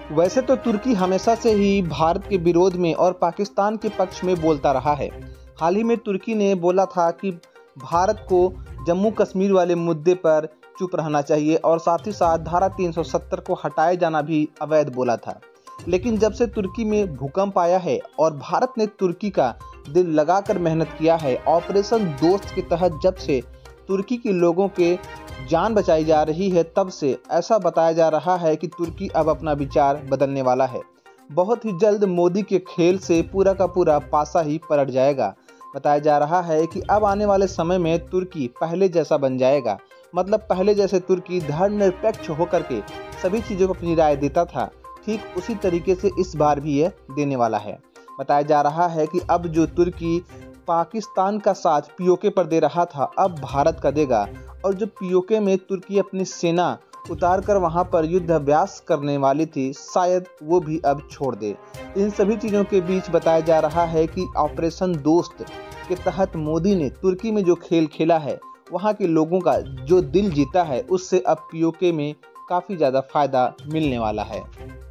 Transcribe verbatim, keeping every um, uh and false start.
वैसे तो तुर्की हमेशा से ही भारत के विरोध में और पाकिस्तान के पक्ष में बोलता रहा है। हाल ही में तुर्की ने बोला था कि भारत को जम्मू कश्मीर वाले मुद्दे पर चुप रहना चाहिए और साथ ही साथ धारा तीन सौ सत्तर को हटाए जाना भी अवैध बोला था। लेकिन जब से तुर्की में भूकंप आया है और भारत ने तुर्की का दिल लगाकर मेहनत किया है, ऑपरेशन दोस्त के तहत जब से तुर्की के लोगों के जान बचाई जा रही है, तब से ऐसा बताया जा रहा है कि तुर्की अब अपना विचार बदलने वाला है। बहुत ही जल्द मोदी के खेल से पूरा का पूरा पासा ही पलट जाएगा। बताया जा रहा है कि अब आने वाले समय में तुर्की पहले जैसा बन जाएगा। मतलब पहले जैसे तुर्की धर्मनिरपेक्ष होकर के सभी चीज़ों को अपनी राय देता था, ठीक उसी तरीके से इस बार भी यह देने वाला है। बताया जा रहा है कि अब जो तुर्की पाकिस्तान का साथ पीओके पर दे रहा था, अब भारत का देगा। और जो पीओके में तुर्की अपनी सेना उतार कर वहां पर युद्ध अभ्यास करने वाली थी, शायद वो भी अब छोड़ दे। इन सभी चीज़ों के बीच बताया जा रहा है कि ऑपरेशन दोस्त के तहत मोदी ने तुर्की में जो खेल खेला है, वहां के लोगों का जो दिल जीता है, उससे अब पीओके में काफ़ी ज़्यादा फायदा मिलने वाला है।